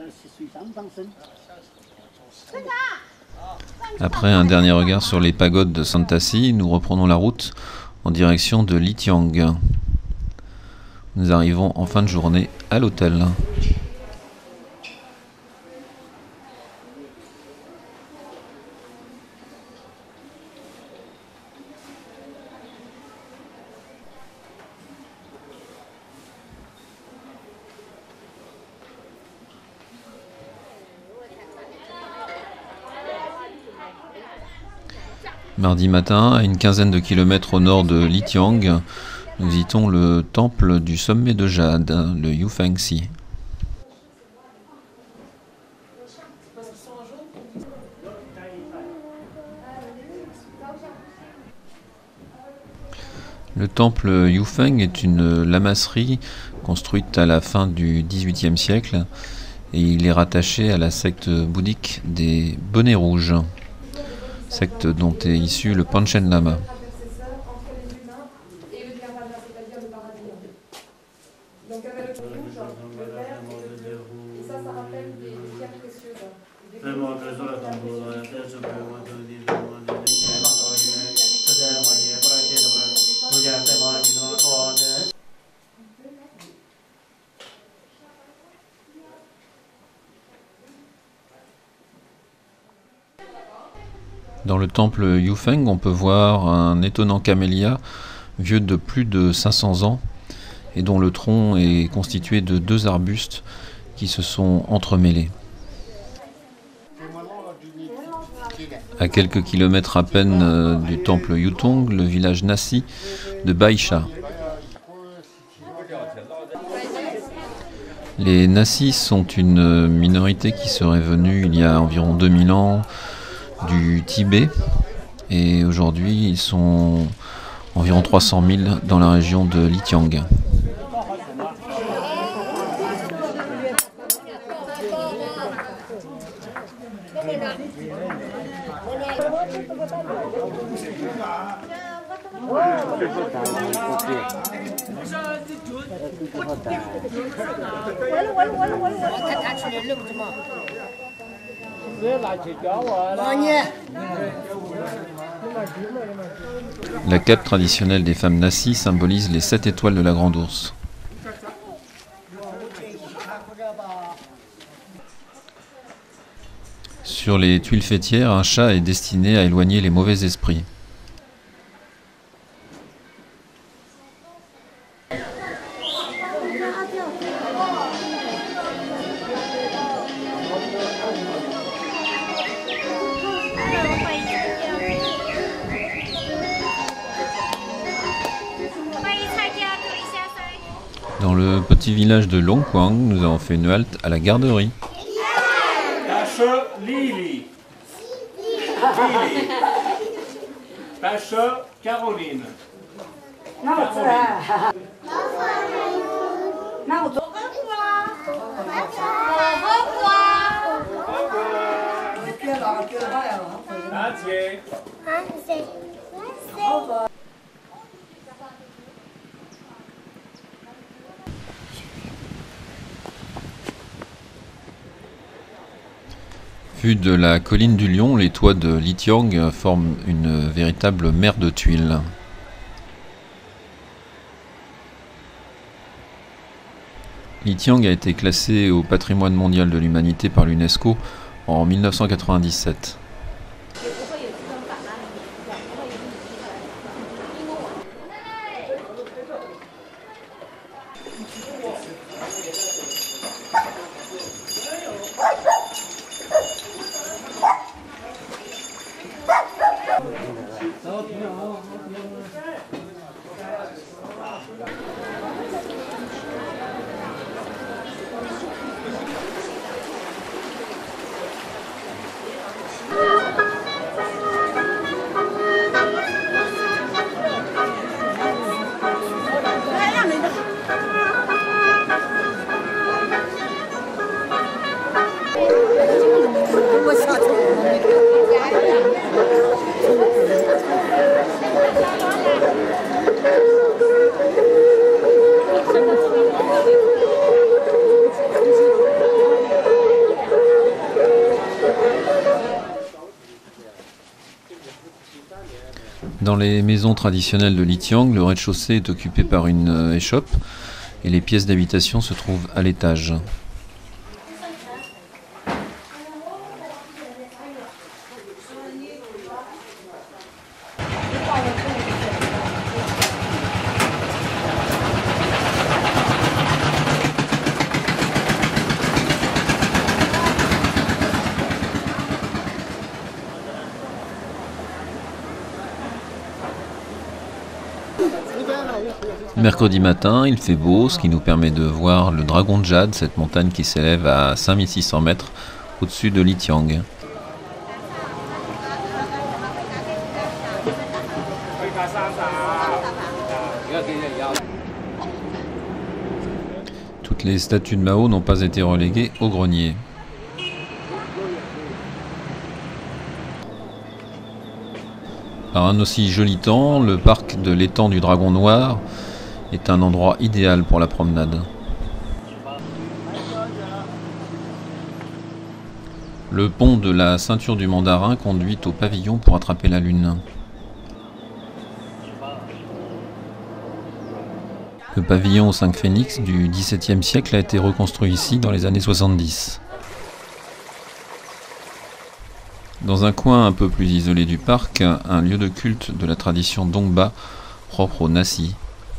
Après un dernier regard sur les pagodes de Santassi, nous reprenons la route en direction de Litiang. Nous arrivons en fin de journée à l'hôtel. Mardi matin, à une quinzaine de kilomètres au nord de Litiang, nous visitons le temple du sommet de jade, le Yufengxi. Le temple Yufeng est une lamasserie construite à la fin du XVIIIe siècle et il est rattaché à la secte bouddhique des Bonnets Rouges, secte dont est issu le Panchen Lama. Dans le temple Yufeng, on peut voir un étonnant camélia vieux de plus de 500 ans et dont le tronc est constitué de 2 arbustes qui se sont entremêlés. À quelques kilomètres à peine du temple Yutong, le village Nasi de Baisha. Les Nassis sont une minorité qui serait venue il y a environ 2000 ans du Tibet et aujourd'hui ils sont environ 300 000 dans la région de Litiang. La cape traditionnelle des femmes Nassis symbolise les 7 étoiles de la Grande Ourse. Sur les tuiles fêtières, un chat est destiné à éloigner les mauvais esprits. Dans le petit village de Longquang, nous avons fait une halte à la garderie. Caroline. Vue de la colline du Lion, les toits de Litiang forment une véritable mer de tuiles. Litiang a été classé au patrimoine mondial de l'humanité par l'UNESCO en 1997. Dans les maisons traditionnelles de Litiang, le rez-de-chaussée est occupé par une échoppe et les pièces d'habitation se trouvent à l'étage. Mercredi matin, il fait beau, ce qui nous permet de voir le dragon de jade, cette montagne qui s'élève à 5600 mètres au-dessus de Litiang. Toutes les statues de Mao n'ont pas été reléguées au grenier. Par un aussi joli temps, le parc de l'étang du Dragon Noir est un endroit idéal pour la promenade. Le pont de la ceinture du Mandarin conduit au pavillon pour attraper la lune. Le pavillon aux 5 phénix du XVIIe siècle a été reconstruit ici dans les années 70. Dans un coin un peu plus isolé du parc, un lieu de culte de la tradition Dongba, propre aux Nasi.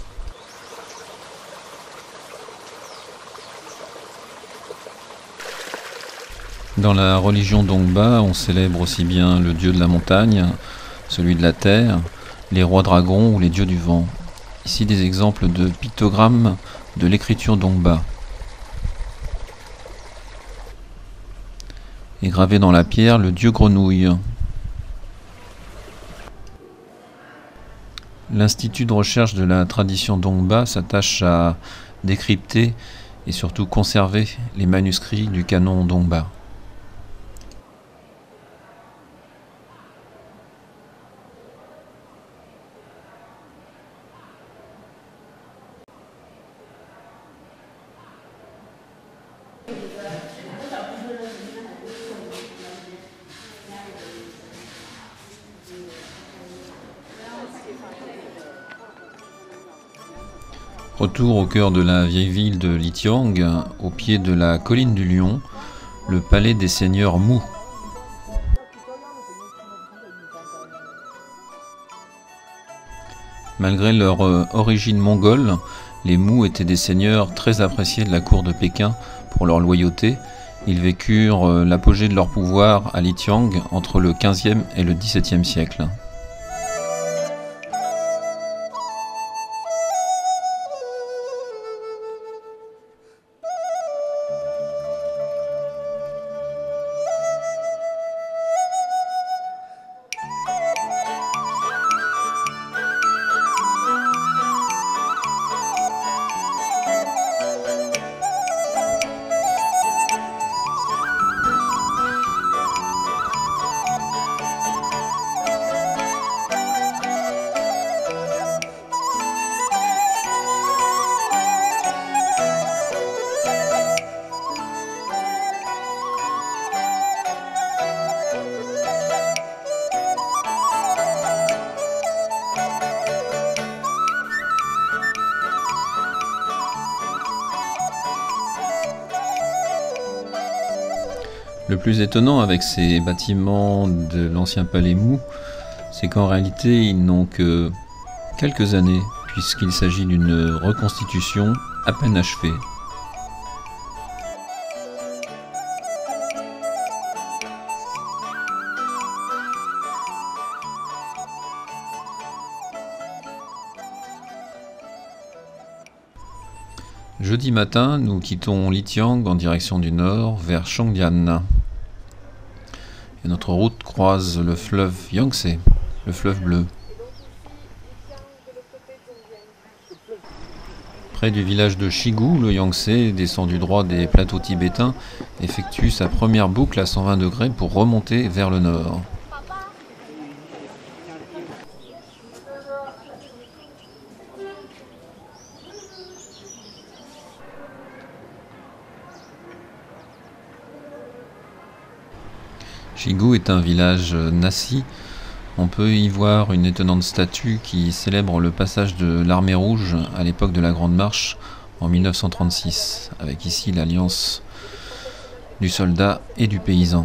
Dans la religion Dongba, on célèbre aussi bien le dieu de la montagne, celui de la terre, les rois dragons ou les dieux du vent. Ici des exemples de pictogrammes de l'écriture Dongba. Et gravé dans la pierre le dieu grenouille. L'Institut de recherche de la tradition Dongba s'attache à décrypter et surtout conserver les manuscrits du canon Dongba. Retour au cœur de la vieille ville de Litiang, au pied de la colline du Lion, le palais des seigneurs Mu. Malgré leur origine mongole, les Mu étaient des seigneurs très appréciés de la cour de Pékin pour leur loyauté. Ils vécurent l'apogée de leur pouvoir à Litiang entre le XVe et le XVIIe siècle. Le plus étonnant avec ces bâtiments de l'ancien palais Mu, c'est qu'en réalité ils n'ont que quelques années, puisqu'il s'agit d'une reconstitution à peine achevée. Jeudi matin, nous quittons Litiang en direction du nord vers Chongdian. Et notre route croise le fleuve Yangtze, le fleuve bleu. Près du village de Shigu, le Yangtze, descendu droit des plateaux tibétains, effectue sa première boucle à 120 degrés pour remonter vers le nord. Shigu est un village nasi On peut y voir une étonnante statue qui célèbre le passage de l'armée rouge à l'époque de la Grande Marche en 1936, avec ici l'alliance du soldat et du paysan.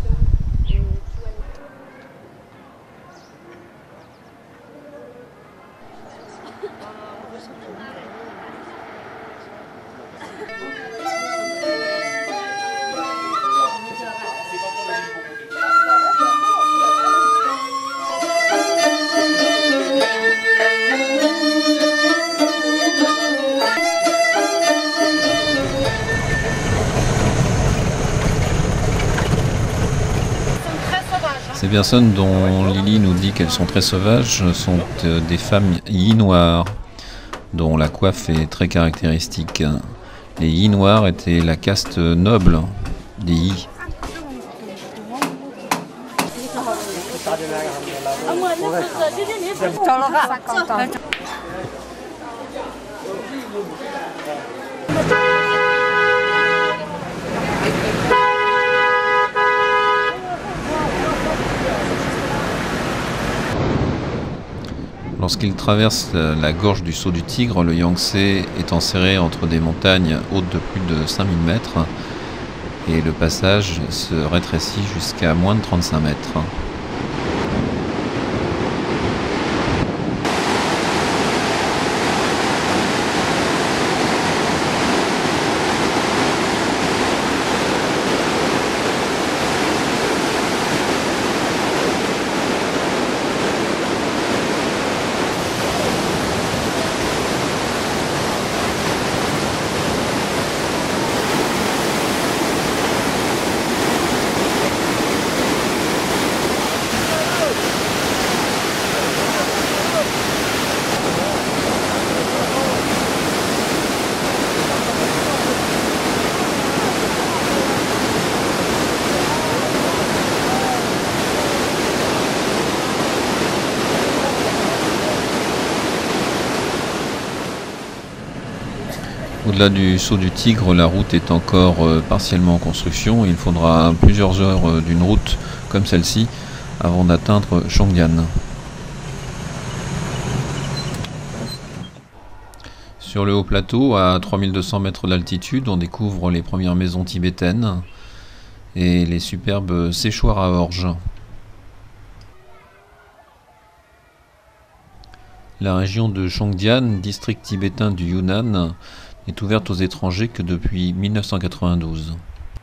Ces personnes dont Lily nous dit qu'elles sont très sauvages sont des femmes Yi-Noires, dont la coiffe est très caractéristique. Les Yi-Noirs étaient la caste noble des Yi. Lorsqu'il traverse la gorge du Saut du Tigre, le Yangtze est enserré entre des montagnes hautes de plus de 5000 mètres et le passage se rétrécit jusqu'à moins de 35 mètres. Au-delà du Saut du Tigre, la route est encore partiellement en construction. Il faudra plusieurs heures d'une route comme celle-ci avant d'atteindre Chongdian. Sur le haut plateau, à 3200 mètres d'altitude, on découvre les premières maisons tibétaines et les superbes séchoirs à orge. La région de Chongdian, district tibétain du Yunnan, n'est ouverte aux étrangers que depuis 1992.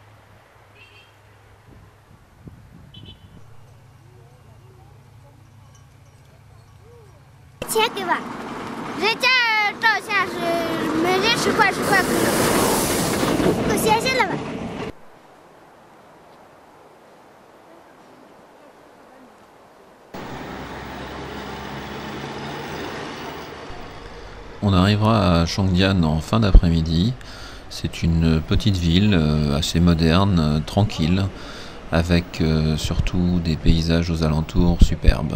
On arrivera à Chongdian en fin d'après-midi. C'est une petite ville assez moderne, tranquille, avec surtout des paysages aux alentours superbes.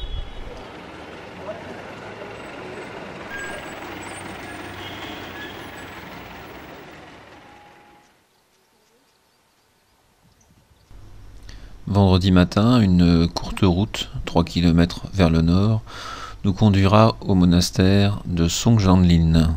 Vendredi matin, une courte route, 3 km vers le nord, nous conduira au monastère de Songjanlin.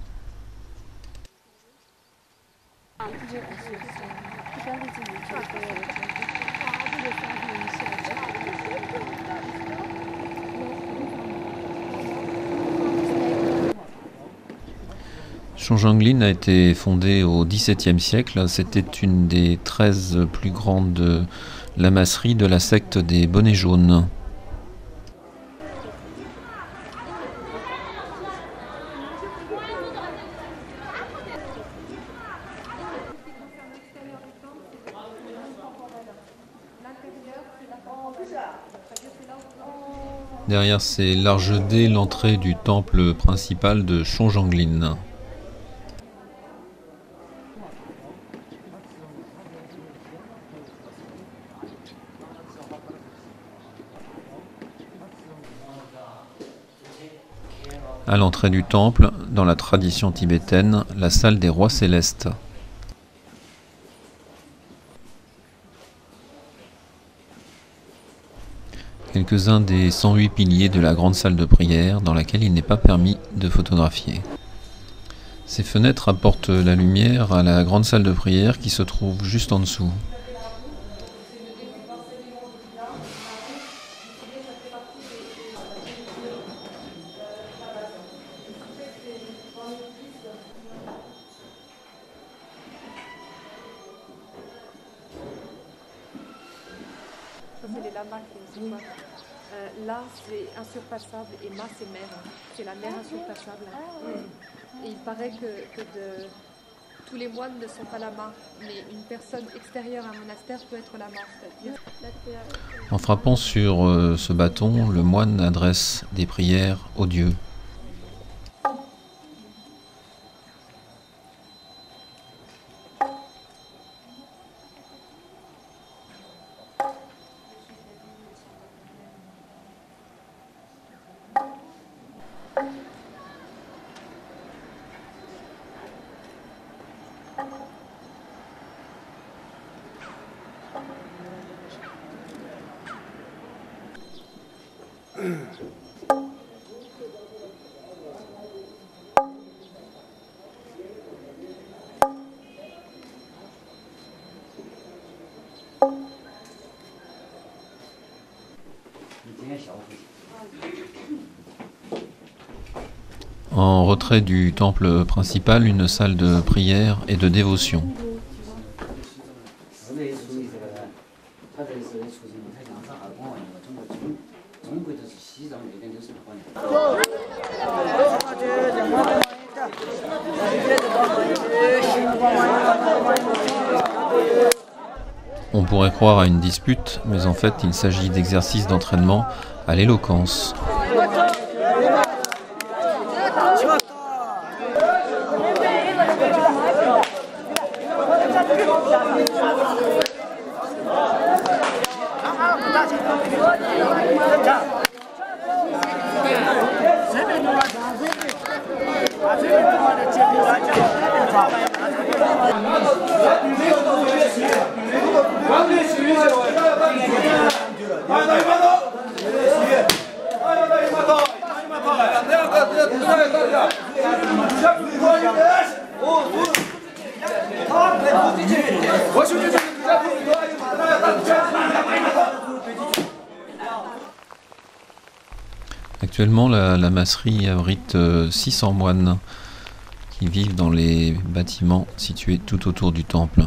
Songjanlin a été fondée au XVIIe siècle. C'était une des 13 plus grandes lamasseries de la secte des Bonnets jaunes. Derrière ces larges dés, l'entrée du temple principal de Songjanlin. À l'entrée du temple, dans la tradition tibétaine, la salle des rois célestes. quelques-uns des 108 piliers de la grande salle de prière dans laquelle il n'est pas permis de photographier. Ces fenêtres apportent la lumière à la grande salle de prière qui se trouve juste en dessous. Ça, c'est les lamas qui sont là, c'est insurpassable et Ma, c'est mer. C'est la mer insurpassable. Et il paraît que tous les moines ne sont pas lamas, mais une personne extérieure à un monastère peut être lama. C'est-à-dire... En frappant sur ce bâton, le moine adresse des prières aux dieux. En retrait du temple principal, une salle de prière et de dévotion. On pourrait croire à une dispute, mais en fait il s'agit d'exercices d'entraînement à l'éloquence. Actuellement, la masserie abrite 600 moines qui vivent dans les bâtiments situés tout autour du temple.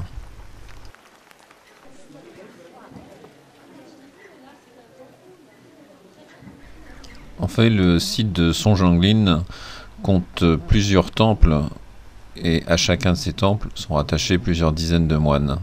En fait, le site de Songjanglin compte plusieurs temples et à chacun de ces temples sont rattachés plusieurs dizaines de moines.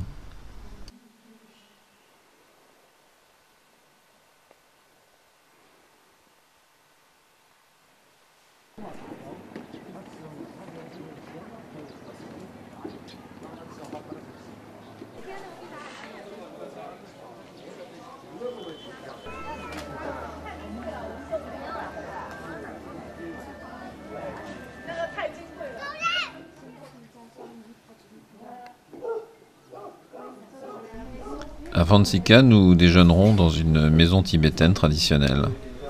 À Vansika, nous déjeunerons dans une maison tibétaine traditionnelle.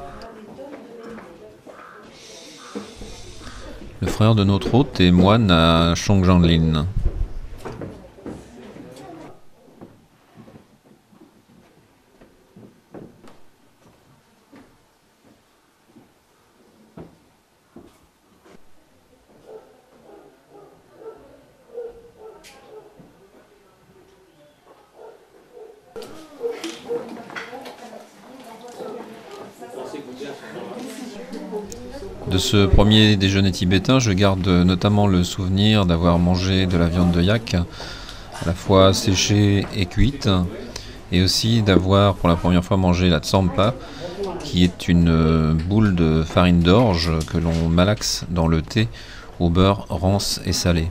Le frère de notre hôte est moine à Songjanglin. De ce premier déjeuner tibétain, je garde notamment le souvenir d'avoir mangé de la viande de yak, à la fois séchée et cuite, et aussi d'avoir pour la première fois mangé la tsampa, qui est une boule de farine d'orge que l'on malaxe dans le thé au beurre rance et salé.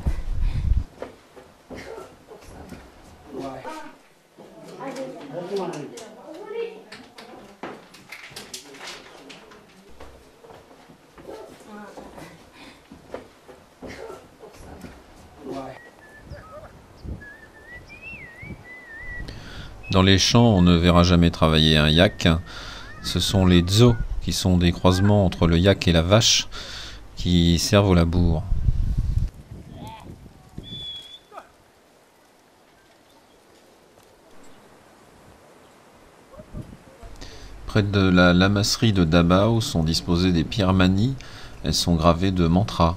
Dans les champs, on ne verra jamais travailler un yak, Ce sont les dzo, qui sont des croisements entre le yak et la vache, qui servent au labour. Près de la lamasserie de Dabao sont disposées des pierres manies. Elles sont gravées de mantras.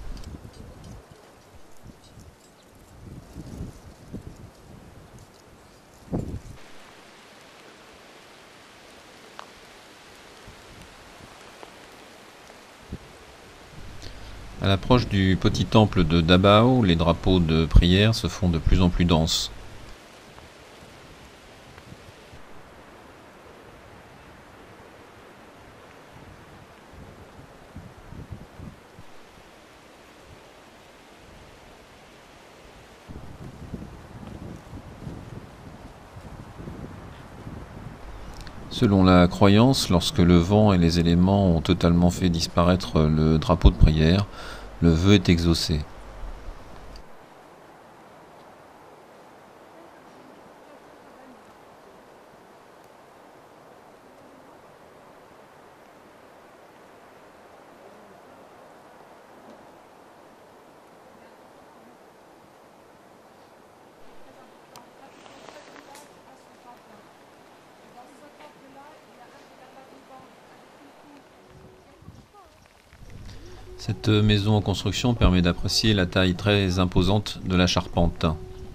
À l'approche du petit temple de Dabao, les drapeaux de prière se font de plus en plus denses. Selon la croyance, lorsque le vent et les éléments ont totalement fait disparaître le drapeau de prière, le vœu est exaucé. Cette maison en construction permet d'apprécier la taille très imposante de la charpente.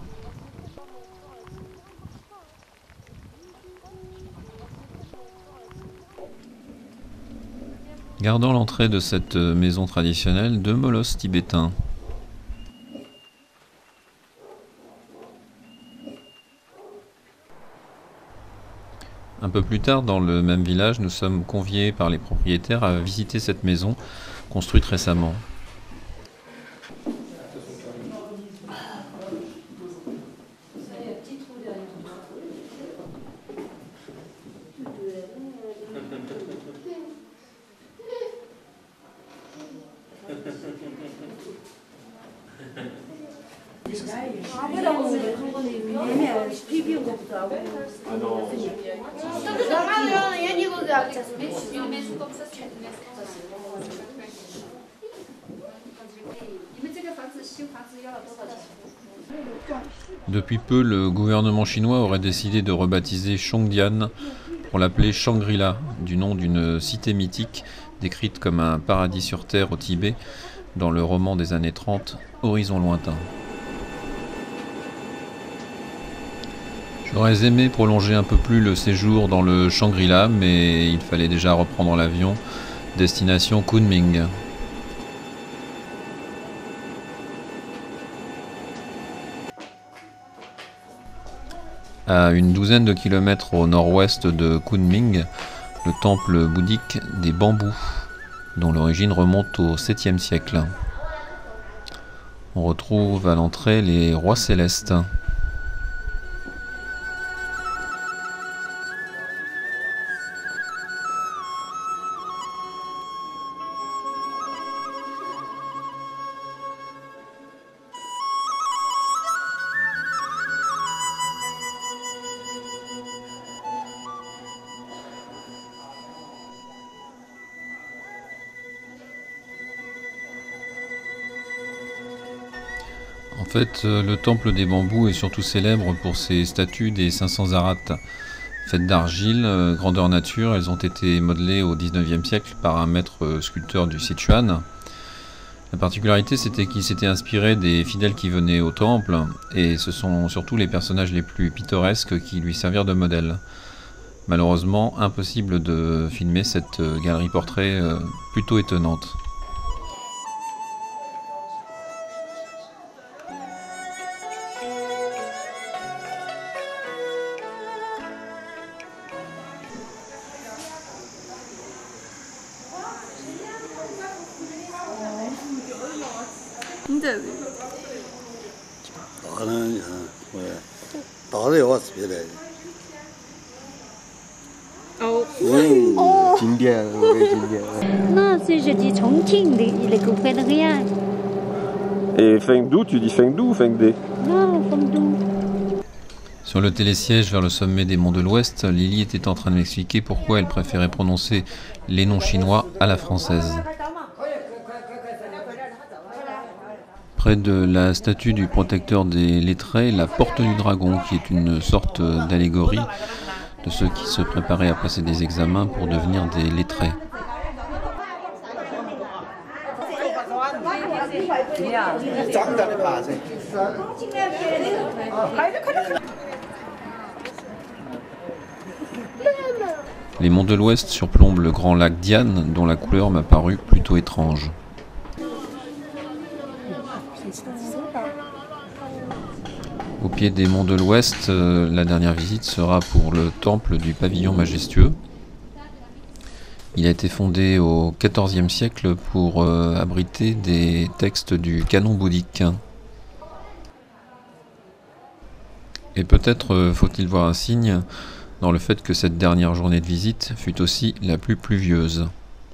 Gardant l'entrée de cette maison traditionnelle, deux molosses tibétains. Un peu plus tard, dans le même village, nous sommes conviés par les propriétaires à visiter cette maison, construite récemment. Depuis peu, le gouvernement chinois aurait décidé de rebaptiser Chongdian pour l'appeler Shangri-La, du nom d'une cité mythique décrite comme un paradis sur terre au Tibet dans le roman des années 30, Horizon lointain. J'aurais aimé prolonger un peu plus le séjour dans le Shangri-La, mais il fallait déjà reprendre l'avion, destination Kunming. À une douzaine de kilomètres au nord-ouest de Kunming, le temple bouddhique des bambous, dont l'origine remonte au 7e siècle. On retrouve à l'entrée les rois célestes. En fait, le temple des bambous est surtout célèbre pour ses statues des 500 arates. Faites d'argile, grandeur nature, elles ont été modelées au 19e siècle par un maître sculpteur du Sichuan. La particularité, c'était qu'il s'était inspiré des fidèles qui venaient au temple, et ce sont surtout les personnages les plus pittoresques qui lui servirent de modèle. Malheureusement, impossible de filmer cette galerie portrait plutôt étonnante. Non, je dis Chongqing, les copains de rien. Et Fengdu, tu dis Fengdu ou Fengde? Non, Fengdu. Sur le télésiège vers le sommet des monts de l'Ouest, Lily était en train de m'expliquer pourquoi elle préférait prononcer les noms chinois à la française. Près de la statue du protecteur des lettrés, la porte du dragon, qui est une sorte d'allégorie de ceux qui se préparaient à passer des examens pour devenir des lettrés. Les monts de l'Ouest surplombent le grand lac Diane, dont la couleur m'a paru plutôt étrange. Au pied des monts de l'Ouest, la dernière visite sera pour le temple du pavillon majestueux. Il a été fondé au XIVe siècle pour abriter des textes du canon bouddhique. Et peut-être faut-il voir un signe dans le fait que cette dernière journée de visite fut aussi la plus pluvieuse.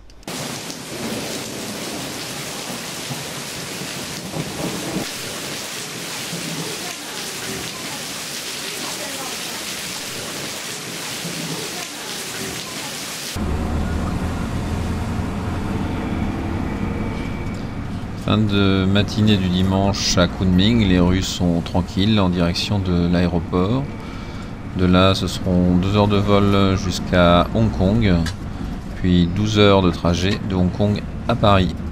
Fin de matinée du dimanche à Kunming, les rues sont tranquilles en direction de l'aéroport. De là, ce seront 2 heures de vol jusqu'à Hong Kong, puis 12 heures de trajet de Hong Kong à Paris.